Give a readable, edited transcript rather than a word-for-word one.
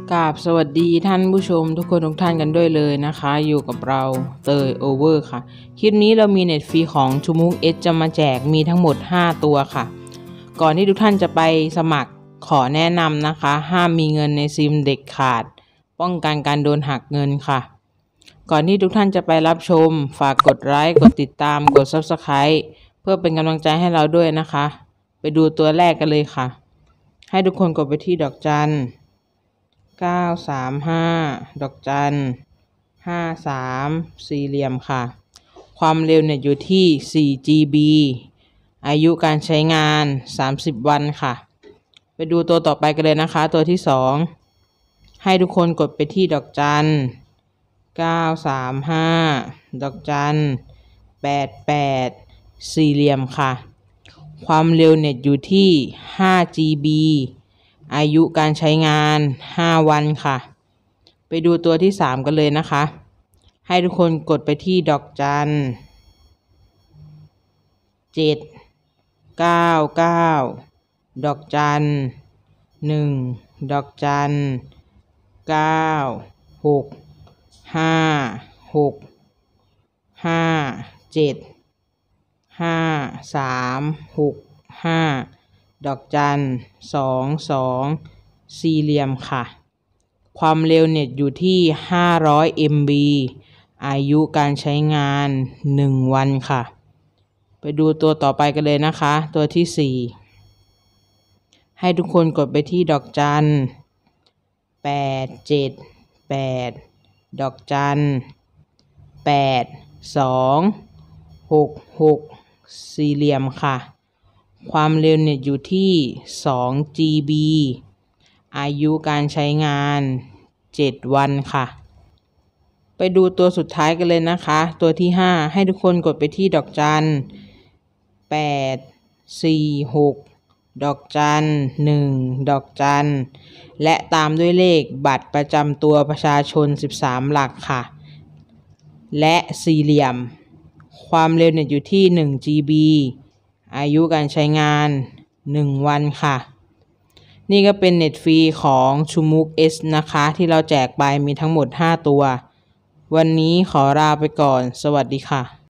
กราบสวัสดีท่านผู้ชมทุกคนทุกท่านกันด้วยเลยนะคะอยู่กับเราเตยโอเวอร์ค่ะคลิปนี้เรามีเน็ตฟรีของชูมุกเอสจะมาแจกมีทั้งหมด5ตัวค่ะก่อนที่ทุกท่านจะไปสมัครขอแนะนำนะคะห้ามมีเงินในซิมเด็ดขาดป้องกันการโดนหักเงินค่ะก่อนที่ทุกท่านจะไปรับชมฝากกดไลค์กดติดตามกด Subscribe เพื่อเป็นกำลังใจให้เราด้วยนะคะไปดูตัวแรกกันเลยค่ะให้ทุกคนกดไปที่ดอกจัน935ดอกจัน53สี่เหลี่ยมค่ะความเร็วเนี่ยอยู่ที่4 GB อายุการใช้งาน30วันค่ะไปดูตัวต่อไปกันเลยนะคะตัวที่2ให้ทุกคนกดไปที่ดอกจัน935ดอกจัน88สี่เหลี่ยมค่ะความเร็วเน็ตอยู่ที่5 GB อายุการใช้งาน5วันค่ะไปดูตัวที่3กันเลยนะคะให้ทุกคนกดไปที่ดอกจัน799ดอกจัน1ดอกจัน9 6 5 6 5 7 5 3 6 5ดอกจัน22สี่เหลี่ยมค่ะความเร็วเน็ตอยู่ที่500 MB อายุการใช้งาน1วันค่ะไปดูตัวต่อไปกันเลยนะคะตัวที่4ให้ทุกคนกดไปที่ดอกจัน878ดอกจัน8 2 6 6สี่เหลี่ยมค่ะความเร็วเน็ตอยู่ที่2 GB อายุการใช้งาน7วันค่ะไปดูตัวสุดท้ายกันเลยนะคะตัวที่5ให้ทุกคนกดไปที่ดอกจัน846ดอกจัน1ดอกจันและตามด้วยเลขบัตรประจำตัวประชาชน13หลักค่ะและสี่เหลี่ยมความเร็วเน็ตอยู่ที่1 GB อายุการใช้งาน1วันค่ะนี่ก็เป็นเน็ตฟรีของชูมุกเอสนะคะที่เราแจกไปมีทั้งหมด5ตัววันนี้ขอลาไปก่อนสวัสดีค่ะ